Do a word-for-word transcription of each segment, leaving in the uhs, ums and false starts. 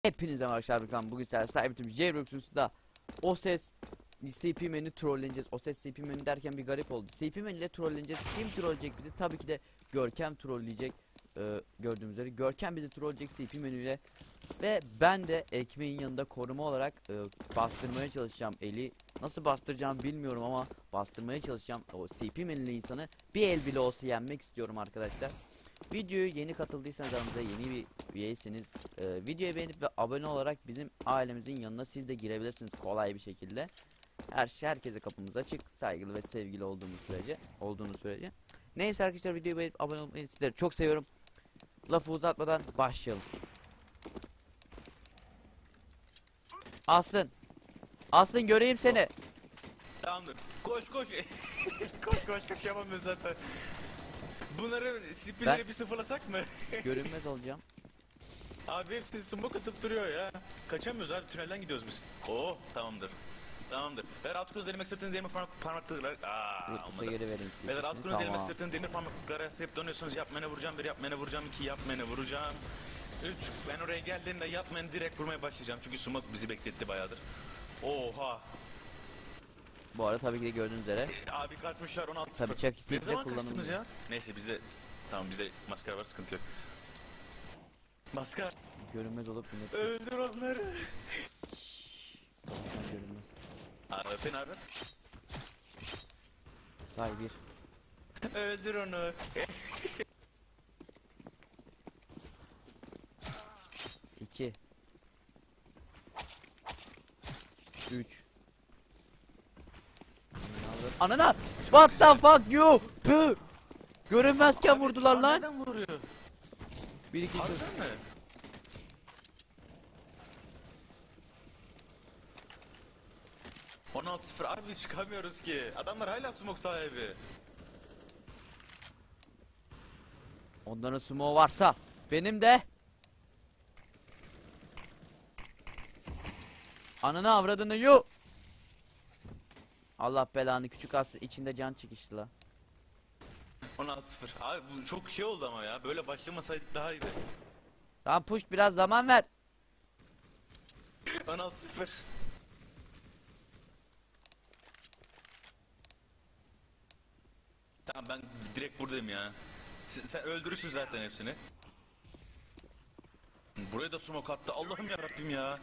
Hepinize arkadaşlar, bugün sizlerle sahibitim Jailbrox'da o ses C P menü trolleneceğiz. O ses C P menü derken bir garip oldu. C P menü ile trolleneceğiz. Kim trolleyecek bizi? Tabii ki de Görkem trolleyecek. Ee, gördüğünüz üzere Görkem bizi trolleyecek C P menüyle. Ve ben de ekmeğin yanında koruma olarak e, bastırmaya çalışacağım eli. Nasıl bastıracağım bilmiyorum ama bastırmaya çalışacağım. O C P menülü insanı bir el bile olsa yenmek istiyorum arkadaşlar. Videoyu yeni katıldıysanız aramıza yeni bir üyeyseniz e, videoyu beğenip ve abone olarak bizim ailemizin yanına siz de girebilirsiniz kolay bir şekilde. Her şey herkese kapımız açık, saygılı ve sevgili olduğumuz sürece olduğunuz sürece. Neyse arkadaşlar, videoyu beğenip abone olmayı sizleri çok seviyorum. Lafı uzatmadan başlayalım. Asın. Asın göreyim seni. Tamamdır. Koş koş. koş koş koş yapamıyorum zaten. Bunları spinleri Ben- bir sıfırlasak mı? Görünmez olacağım. Abi hepsi smoke atıp duruyor ya. Kaçamıyoruz abi, tünelden gidiyoruz biz. Oo tamamdır. Tamamdır. Ver alt kolu üzerine sırtını demir parmak parmaklıklar. Aaa Rutlus'a olmadı. geri vereyim Beyler alt C P'sini. kolu üzerine Tamam. sırtını demir parmaklıklara hep dönüyorsunuz. Yapmana vuracağım, bir yapmana vuracağım, iki yapmana vuracağım. Üç, ben oraya geldiğimde yapmana direkt vurmaya başlayacağım. Çünkü smoke bizi bekletti bayağıdır. Oha. Bu arada tabii ki de gördüğünüz üzere. Abi kaçmışlar on altı. Tabii çak Ne de zaman kullanılıyor. kaçtınız ya? Neyse bize tamam, bize maskara var, sıkıntı yok. Maskara. Görünmez olup millet Öldür onları. Sen görünmez. Abi sen abi. Say bir. Öldür onu. iki üç Anana! What the fuck you? Pü! Görünmezken vurdular lan. Nereden vuruyor? bir iki üç. Harbiden mi? on altı sıfır abi, çıkamıyoruz ki. Adamlar hala smoke sahibi. Onların sumo varsa benim de. Ananı avradını yu. Allah belanı, küçük aslı içinde can çekişti la. on altı sıfır. Abi bu çok şey oldu ama ya. Böyle başlamasaydık daha iyiydi. Tamam push, biraz zaman ver. on altı sıfır. Tamam ben direkt buradayım ya. Sen, sen öldürürsün zaten hepsini. Buraya da smoke attı. Allah'ım ya Rabbim ya.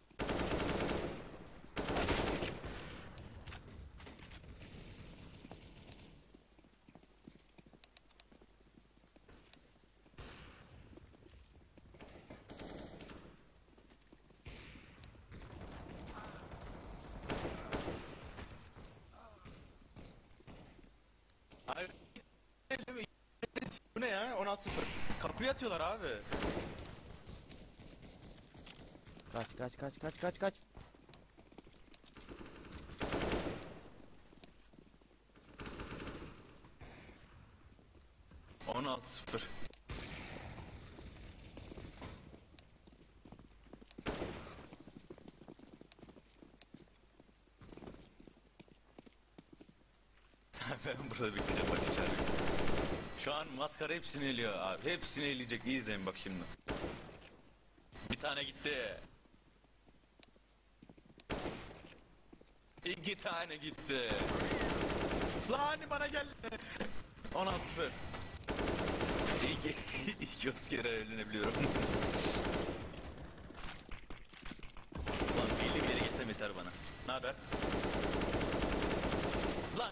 Hayır. Bu ne ya? on altı sıfır. Kapıyı atıyorlar abi. Kaç kaç kaç kaç kaç kaç. on altı sıfır. Ben burada bekleyeceğim, bak içeride. Şu an maskara hepsini eliyor abi. Hepsini eleyecek. İyi izleyin bak şimdi. Bir tane gitti. İki tane gitti. Lan bana geldi. on altı sıfır. İyi ki iki otuz kere öğrenebiliyorum. Lan belli bir yere geçsem yeter bana. Ne haber? Lan.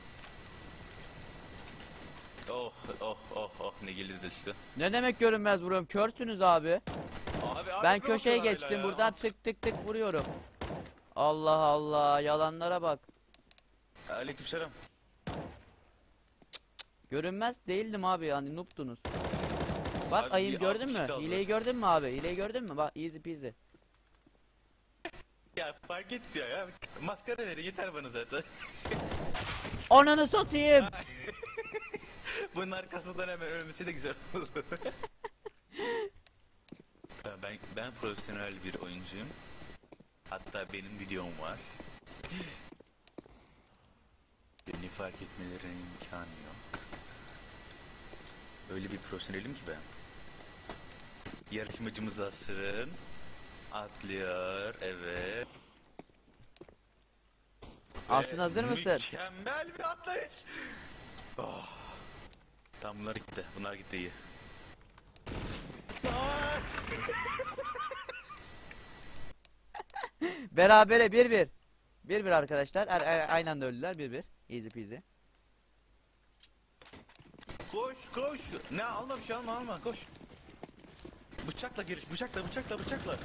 Oh oh oh oh, ne geldi de işte. Ne demek görünmez vuruyorum? Körsünüz abi. Abi, abi Ben ne köşeye bakıyorlar geçtim, hala ya? buradan tık tık tık vuruyorum. Allah Allah, yalanlara bak. Aleykümselam. Görünmez değildim abi, yani noob'tunuz. Bak Abi ayım, bir gördün mü? altmış kaldı. Hileyi gördün mü abi? Hileyi gördün mü? Bak easy peasy. Ya fark etmiyor ya. Maskara verin yeter bana zaten. Ananı satayım. Bunun arkasından hemen ölmesi de güzel oldu. ben ben profesyonel bir oyuncuyum. Hatta benim videom var. Beni fark etmelerine imkanı yok. Öyle bir profesyonelim ki ben. Yarışmacımız Asrın. Atlıyor. Evet. Aslı Ve hazır mısın? Mükemmel bir atlayış. Oh. Tamam bunlar gitti. Bunlar gitti iyi. Berabere bir bir. bir bir arkadaşlar. Er, er- aynı anda öldüler bir bir. Easy peasy. Koş koş. Ne alma bir şey alma alma koş. Bıçakla giriş bıçakla bıçakla bıçakla.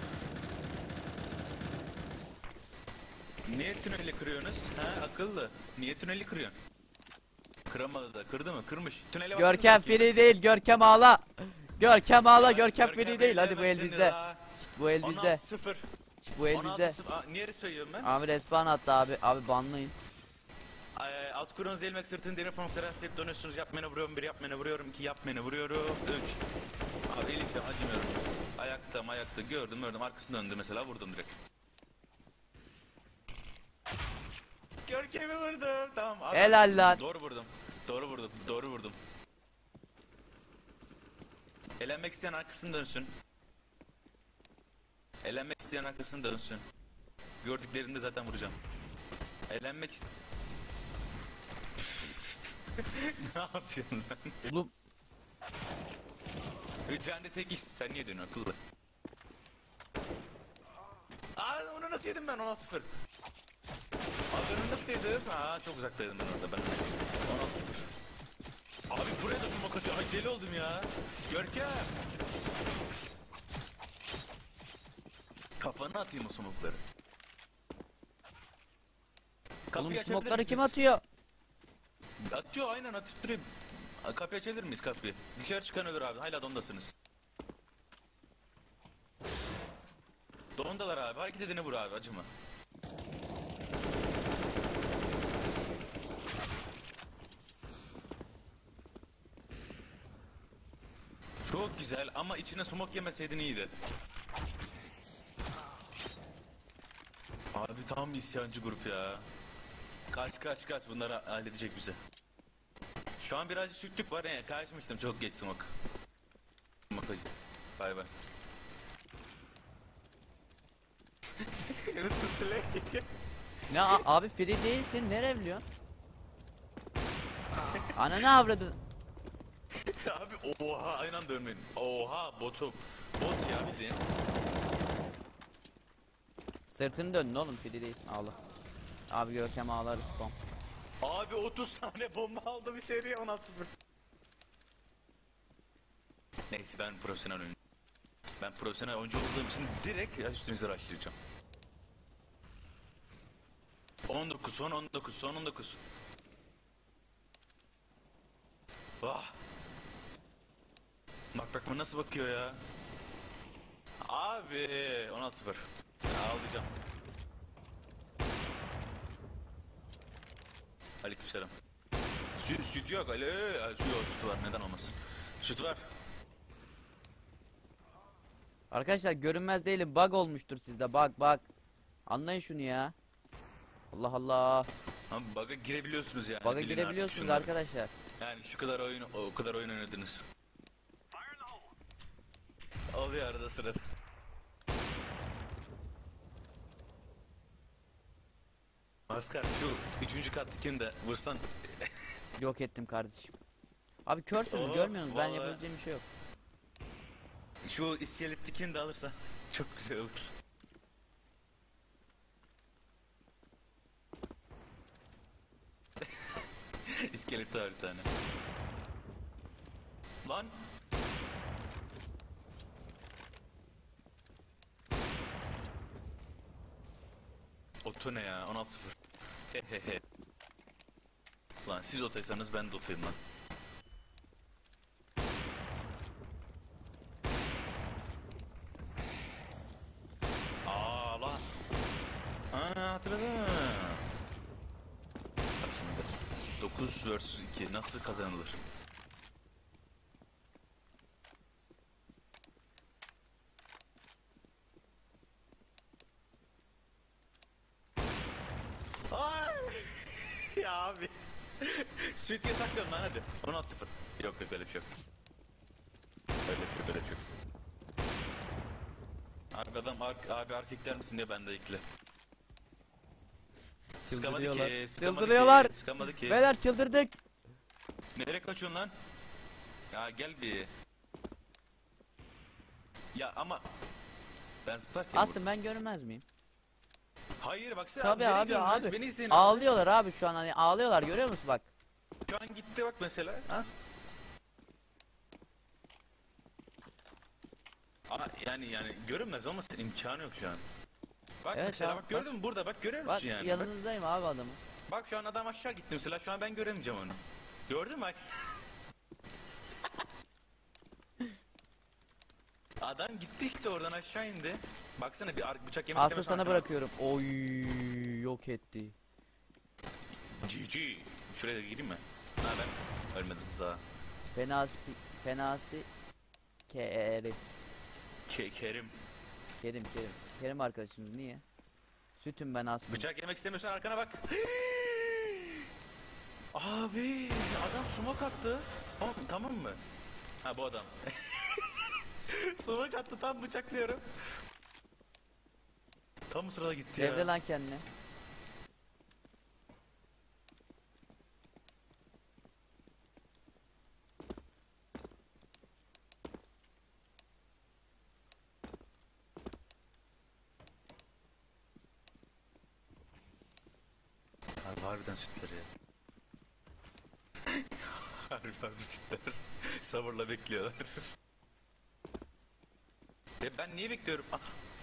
Niye tüneli kırıyorsunuz? Ha akıllı. Niye tüneli kırıyorsun? Kıramadı da kırdı mı? Kırmış. Tünele baksana Görkem bakayım. free değil. Görkem ağla. Görkem ağla. Hayır, Görkem free değil. Hadi bu el seni bizde. daha. İşte bu el bizde. on altı sıfır. İşte bu el on altı bizde. sıfır. Aa, niye sayıyorum ben? Abi respawn attı abi. Abi banlayın. Ee, alt kurunuz ilmek sırtını demir pamuklara hep dönüyorsunuz. Yap beni vuruyorum. Bir yap beni vuruyorum. İki yap beni vuruyorum. Üç. Abi el içim acımıyorum. Ayakta ayakta gördüm gördüm. Arkasını döndü mesela vurdum direkt. Görkem'i vurdum. Tamam abi. Helal lan. Doğru vurdum. Doğru vurdum. Doğru vurdum. Elenmek isteyen arkasını dönsün. Elenmek isteyen arkasını dönsün. Gördüklerimde zaten vuracağım. Elenmek ist... Ne yapıyorsun lan? Oğlum Hücrende tek iş. Sen niye dönüyorsun akıllı? Aa onu nasıl yedim ben? on altı sıfır. Abi onu nasıl yedim? Aa çok uzaktaydım ben orada ben. on altı sıfır. Abi buraya da smoke atıyor. Ay deli oldum ya. Görkem. Kafana atayım o smoke'ları. Kapıyı oğlum açabilir smoke'ları kim misiniz? atıyor? Atıyor aynen atıp duruyor. Kapıyı açabilir miyiz kapıyı? Dışarı çıkan ölür abi. Hala dondasınız. Dondalar abi. Hareket edene vur abi. Acıma. Çok güzel ama içine smoke yemeseydin iyiydi. Abi tam isyancı grup ya. Kaç kaç kaç bunları halledecek bize. Şu an birazcık sütlük var ya. Kaçmıştım çok geç smoke. Smoke acı. Bay bay. Evet Slay. Ne a- abi free değilsin. Nereye biliyorsun? Ana ne avradın? Abi oha aynı anda ölmeyin. Oha botum. Bot ya bildiğin. Sırtını döndün oğlum free değilsin ağla. Abi Görkem ağlar respawn. Abi otuz tane bomba aldım içeriye on altı sıfır. Neyse ben profesyonel oyuncu. Ben profesyonel oyuncu olduğum için direkt üstünüze rushlayacağım. on dokuz son on dokuz son on dokuz. Ah. Bak bak bu nasıl bakıyor ya. Abi on altı sıfır. Ağlayacağım. Aleykümselam. Süt, süt yok. Ali, süt yok. Süt var. Neden olmasın? Süt var. Arkadaşlar görünmez değilim. Bug olmuştur sizde. Bug bug. Anlayın şunu ya. Allah Allah. Abi bug'a girebiliyorsunuz yani. Bug'a Bilin artık girebiliyorsunuz şunları. arkadaşlar. Yani şu kadar oyun, o kadar oyun oynadınız. Oluyor arada sırada. Maskar şu üçüncü kattakini de vursan. Yok ettim kardeşim. Abi körsünüz Oh, görmüyorsunuz. Ben vallahi. yapabileceğim bir şey yok. Şu iskelettikini de alırsan çok güzel olur. İskeleti var bir tane. Lan. Oto ne ya? on altı sıfır. Hehehe. Lan siz otaysanız ben de otayım lan. Aa lan. Aa hatırladım. Bak şimdi. dokuz versus iki nasıl kazanılır? Ay! Ya abi. Sütye saklıyorum lan hadi. on altı sıfır. Yok yok öyle bir şey yok. Öyle bir şey yok öyle bir şey yok. Abi adam ar abi erkekler misin diye ben de ekle. Sıkamadı Çıldırıyorlar. ki, sıkamadı Çıldırıyorlar. ki, sıkamadı ki. Beyler çıldırdık. Nereye kaçıyorsun lan? Ya gel bir. Ya ama ben zıplarken Asım ben görünmez miyim? hayır baksana Tabii nereye abi gidiyorsun? abi. Beni izleyin abi. Ağlıyorlar abi şu an, hani ağlıyorlar, görüyor musun bak. Şu an gitti bak mesela. Ha? Ama yani yani görünmez olmasın imkanı yok şu an. Bak Evet mesela abi, bak gördün mü burada bak görüyor Bak musun yani? Bak, yanınızdayım abi adamın. bak şu an adam aşağı gitti mesela şu an ben göremeyeceğim onu. Gördün mü? Adam gitti işte oradan aşağı indi. Baksana bir ar- bıçak yemek Aslı istemez sana arkana. bırakıyorum. Oy yok etti. G G. Şuraya da gireyim mi? Ha ben ölmedim za. Fenasi Fenasi Kerim. Ke Kerim. Kerim Kerim. Kerim arkadaşımız niye? Sütüm ben Aslı. Bıçak yemek istemiyorsan arkana bak. Abi adam smoke attı. Tamam, tamam mı? Ha bu adam. Smoke attı tam bıçaklıyorum. Tam bu sırada gitti Devre ya. lan kendine. Abi harbiden sütler ya. Harbiden sütler. Sabırla bekliyorlar. E ben niye bekliyorum? Ah.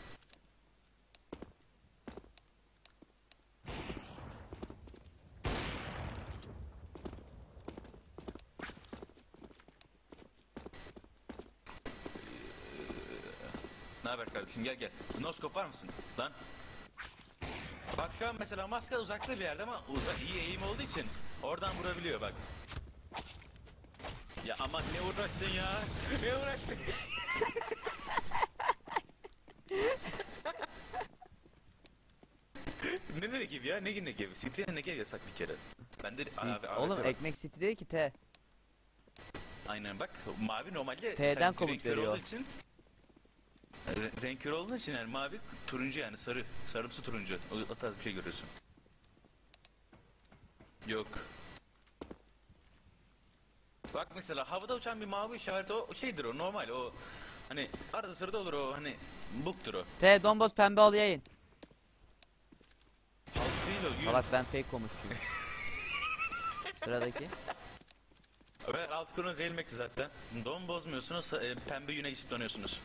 Ne haber kardeşim gel gel. Noskop var mısın? Lan. Bak şu an mesela maske uzakta bir yerde ama uzak iyi eğim olduğu için oradan vurabiliyor bak. Ya aman ne uğraştın ya? Ne uğraştın? ne ne gibi ya? Ne ne gibi? City'ye ne gibi yasak bir kere. Ben de abi, abi, Oğlum bak. ekmek City değil ki T. Aynen bak mavi normalde T'den sen komut renk körü veriyor. olduğu için re- renk körü olduğu için yani mavi turuncu yani sarı sarımsı turuncu o, o tarz bir şey görüyorsun. Yok. Bak mesela havada uçan bir mavi işareti o şeydir o normal o hani arada sırada olur o hani buktur o. T Domboz pembe al yayın. Halk değil o yürü. Salak ben fake komutçuyum. Sıradaki. Evet alt konu zehirmekti zaten. Don bozmuyorsunuz e, pembe yüne geçip dönüyorsunuz.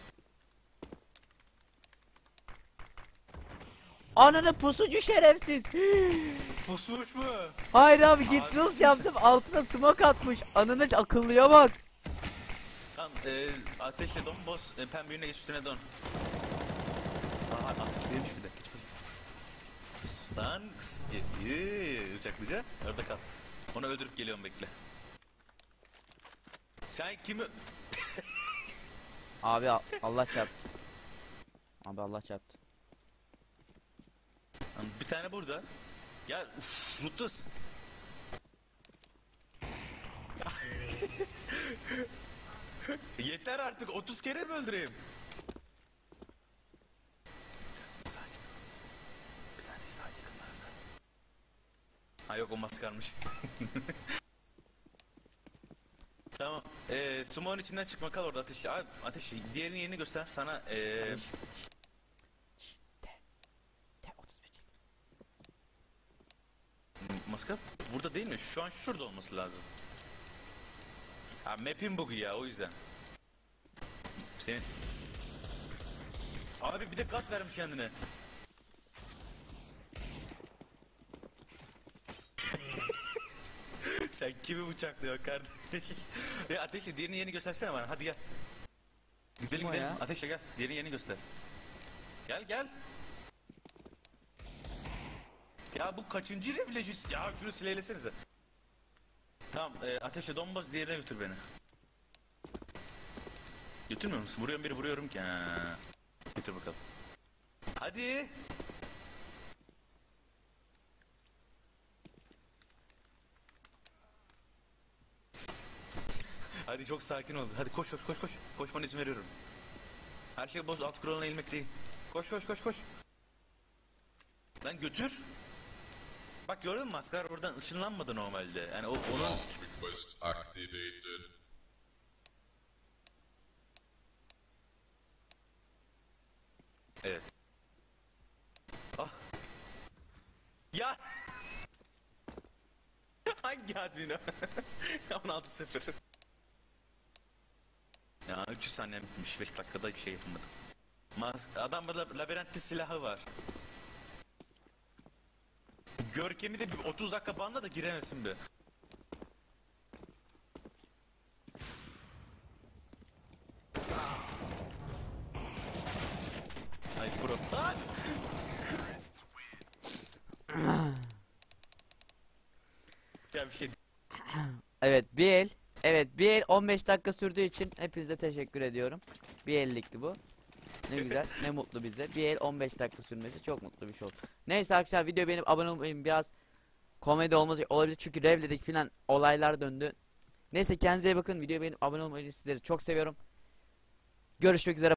Ananı pusucu şerefsiz. Pusmuş mu? Hayır abi git Abi, boost yaptım, altına smoke atmış. Ananı akıllıya bak. Tamam e, ateşle don boz e, pembe yüne geç üstüne don. Aa ateşliymiş bir dakika geç bakayım. Lan kıs iyi uçaklıca orada kal. Onu öldürüp geliyorum bekle. Sen kimi... Abi a- Allah çarptı. Abi Allah çarptı. Lan bir tane burada. Ya uff Rutus. Yeter artık otuz kere mi öldüreyim? Sakin. Bir tanesi daha yakınlarda. Ha yok o maskarmış. Tamam. Ee, Sumo'nun içinden çıkma kal orada ateş. Abi ateş diğerinin yerini göster. Sana ee, T otuz bir çek. maskar burada değil mi? Şu an şurada olması lazım. Ha map'in bug'u ya o yüzden. Senin... Abi bir de kat vermiş kendine. Sen kimi bıçaklıyorsun kardeş? Ya ateşle diğerini yeni göstersene bana hadi gel. Gidelim Kim o gidelim ya? ateşle gel diğerini yeni göster. Gel gel. Ya bu kaçıncı revlejis? Ya şunu sileylesenize. Tamam e, ateşle donbaz diğerine götür beni. Götürmüyor musun? Vuruyorum biri vuruyorum ki. Ha. Götür bakalım. Hadi. Hadi çok sakin ol. Hadi koş koş koş koş. Koşmana izin veriyorum. Her şey boz, alt kuralına eğilmek değil. Koş koş koş koş. Lan götür. Bak gördün mü, maskar oradan ışınlanmadı normalde. Yani o onun... Last request activated. Evet. Ah. Ya. Hangi admin o? on altı sıfır. Ya üç yüz saniye bitmiş. beş dakikada bir şey yapamadım. Mas adam burada labirentte silahı var. Görkem'i de bir otuz dakika banla da giremesin be. Ay bro. Lan! Ya bir şey. Evet bir el. Evet bir el on beş dakika sürdüğü için hepinize teşekkür ediyorum. Bir ellikti bu. Ne güzel, ne mutlu bize. Bir el on beş dakika sürmesi çok mutlu bir şey oldu. Neyse arkadaşlar, videoyu beğenip abone olmayı, biraz komedi olmayacak olabilir çünkü Revle'deki filan olaylar döndü. Neyse kendinize iyi bakın. Videoyu beğenip abone olmayı, sizleri çok seviyorum. Görüşmek üzere.